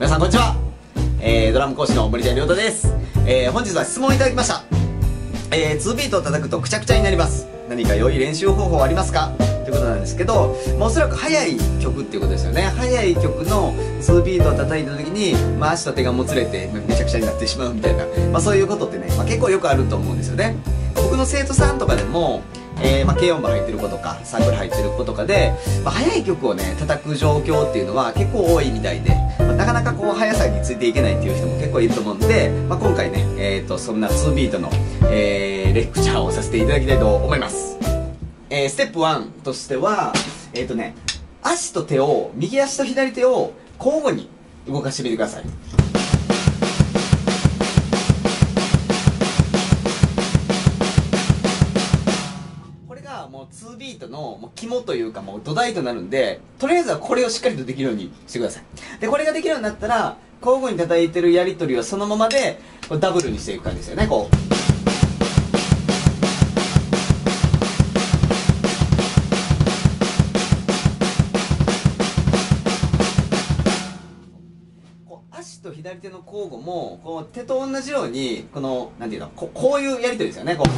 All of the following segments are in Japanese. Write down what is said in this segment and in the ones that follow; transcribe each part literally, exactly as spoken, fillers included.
皆さんこんにちは、えー、ドラム講師の森田亮太です。えー、本日は質問いただきました。えー、ツービートを叩くとくちゃくちゃになります。何か良い練習方法ありますかということなんですけど、まあ、おそらく速い曲っていうことですよね。速い曲のツービートを叩いた時に、まあ、足と手がもつれてめちゃくちゃになってしまうみたいな、まあ、そういうことってね、まあ、結構よくあると思うんですよね。僕の生徒さんとかでもえーまあ、軽音部入ってる子とかサークル入ってる子とかで、まあ、速い曲をね叩く状況っていうのは結構多いみたいで、まあ、なかなかこう速さについていけないっていう人も結構いると思うんで、まあ、今回ね、えー、とそんなツービートの、えー、レクチャーをさせていただきたいと思います。えー、ステップワンとしてはえっ、ー、とね足と手を右足と左手を交互に動かしてみてください。もうツービートのもう肝というかもう土台となるんで、とりあえずはこれをしっかりとできるようにしてください。でこれができるようになったら交互に叩いてるやり取りはそのままでこうダブルにしていく感じですよね。こう足と左手の交互もこう手と同じようにこのなんていうの こ, こういうやり取りですよね。こう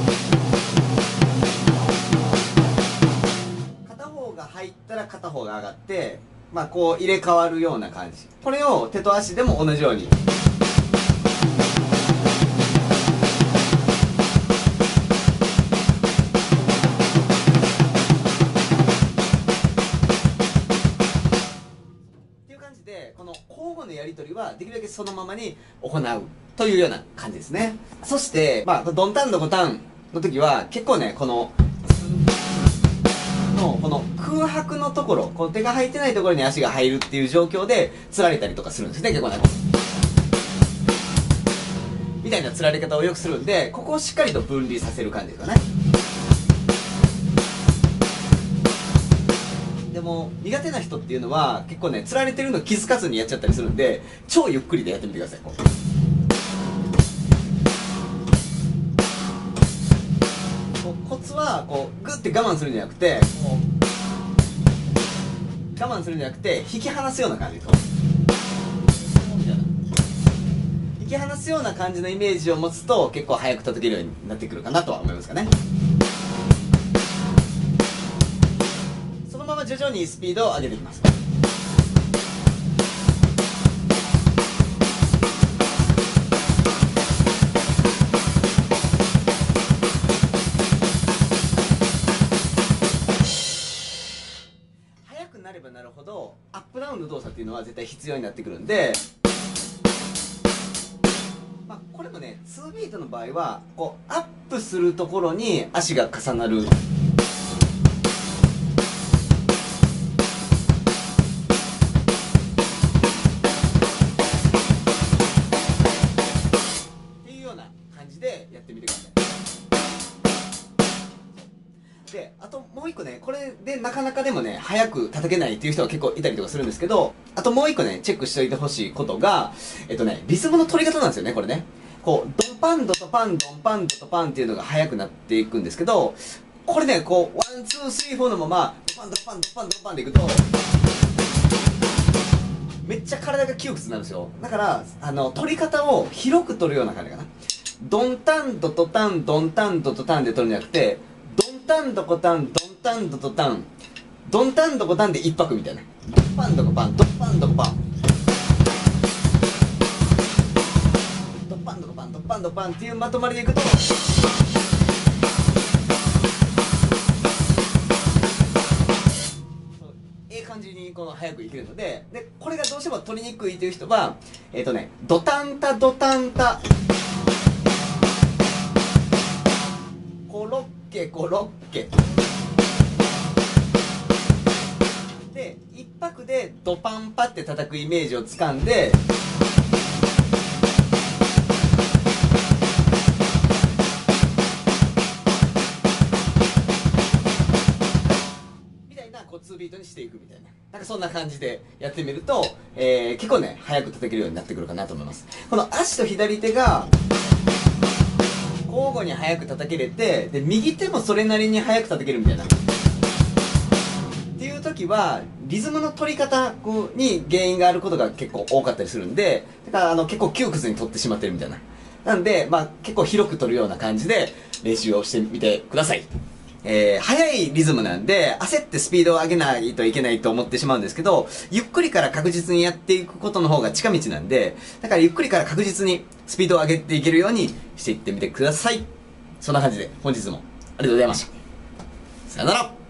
入ったら片方が上がって、まあこう入れ替わるような感じ。これを手と足でも同じように。っていう感じで、この交互のやり取りはできるだけそのままに行うというような感じですね。そして、まあドンタンドコタンの時は結構ね、こののこの空白のところ、この手が入ってないところに足が入るっていう状況で釣られたりとかするんですね。結構ねみたいな釣られ方をよくするんで、ここをしっかりと分離させる感じですかね。でも苦手な人っていうのは結構ね釣られてるの気づかずにやっちゃったりするんで、超ゆっくりでやってみてください。こうコツはこうグッて我慢するんじゃなくて、こう我慢するんじゃなくて引き離すような感じと引き離すような感じのイメージを持つと結構速く叩けるようになってくるかなとは思いますかね。そのまま徐々にスピードを上げていきます。なればなるほどアップダウンの動作っていうのは絶対必要になってくるんで、まあ、これもねツービートの場合はこうアップするところに足が重なるっていうような感じでやってみてください。であともう一個ね、これでなかなかでもね早く叩けないっていう人は結構いたりとかするんですけど、あともう一個ねチェックしておいてほしいことがえっとねリズムの取り方なんですよね。これねこうドンパンドとパンドンパンドとパンっていうのが速くなっていくんですけど、これねこうワンツースリーフォーのままドパンドパンドパンドパンでいくとめっちゃ体が窮屈になるんですよ。だからあの取り方を広く取るような感じかな。ドンタンドとタンドンタンドとタンで取るんじゃなくて、ドンタンドコタンドンタンドとタンドンタンドコタンで一拍みたいな、ドンパンドコパンドンパンドコパンドンパンドコパンドンパンドコパンっていうまとまりでいくとええ感じにこの早くいけるので、でこれがどうしても取りにくいという人はえっ、ー、とねドタンタドタンタコロッケコロッケで一拍でドパンパって叩くイメージをつかんで、みたいなこうツービートにしていくみたいな、なんかそんな感じでやってみると、えー、結構ね早く叩けるようになってくるかなと思います。この足と左手が交互に速く叩けれて、で右手もそれなりに速く叩けるみたいなっていう時時はリズムの取り方に原因があることが結構多かったりするんで、だからあの結構窮屈に取ってしまってるみたいな。なんで、まあ結構広く取るような感じで練習をしてみてください。えー、速いリズムなんで、焦ってスピードを上げないといけないと思ってしまうんですけど、ゆっくりから確実にやっていくことの方が近道なんで、だからゆっくりから確実にスピードを上げていけるようにしていってみてください。そんな感じで、本日もありがとうございました。さよなら。